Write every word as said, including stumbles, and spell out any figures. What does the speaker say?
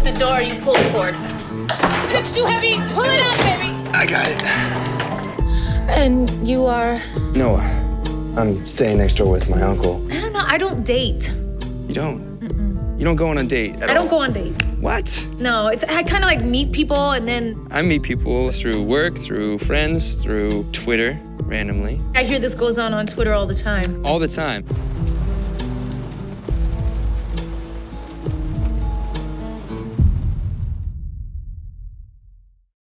the door, you pull the cord. It's too heavy. Pull it out, baby. I got it. And you are? Noah. I'm staying next door with my uncle. I don't know. I don't date. You don't? Mm-mm. You don't go on a date at all? I don't go on dates. What? No, it's I kind of like meet people and then... I meet people through work, through friends, through Twitter, randomly. I hear this goes on on Twitter all the time. All the time.